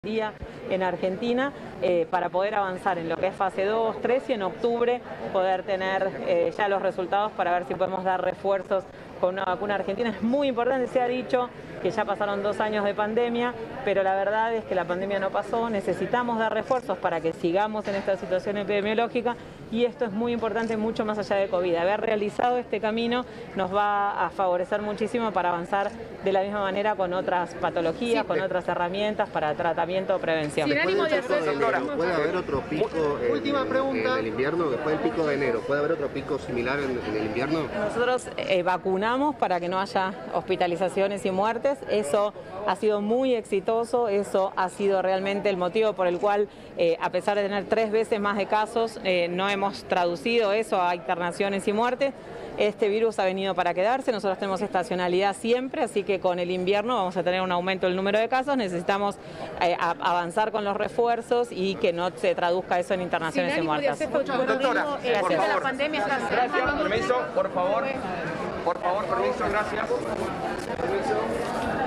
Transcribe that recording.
en Argentina para poder avanzar en lo que es fase 2, 3 y en octubre poder tener ya los resultados para ver si podemos dar refuerzos con una vacuna argentina. Es muy importante, se ha dicho que ya pasaron 2 años de pandemia, pero la verdad es que la pandemia no pasó, necesitamos dar refuerzos para que sigamos en esta situación epidemiológica y esto es muy importante mucho más allá de COVID. Haber realizado este camino nos va a favorecer muchísimo para avanzar de la misma manera con otras patologías, con otras herramientas para tratamiento o prevención. Sin ánimo de hacer, ¿puede haber otro pico última pregunta. en el invierno? Después del pico de enero, ¿puede haber otro pico similar en el invierno? Nosotros vacunamos para que no haya hospitalizaciones y muertes. Eso ha sido muy exitoso, eso ha sido realmente el motivo por el cual, a pesar de tener 3 veces más de casos, no hemos traducido eso a internaciones y muertes. Este virus ha venido para quedarse, nosotros tenemos estacionalidad siempre, así que con el invierno vamos a tener un aumento del número de casos, necesitamos avanzar con los refuerzos y que no se traduzca eso en internaciones y muertes. Doctora, por favor. La pandemia está Gracias, permiso, por favor. Por favor, permiso, gracias. Permiso.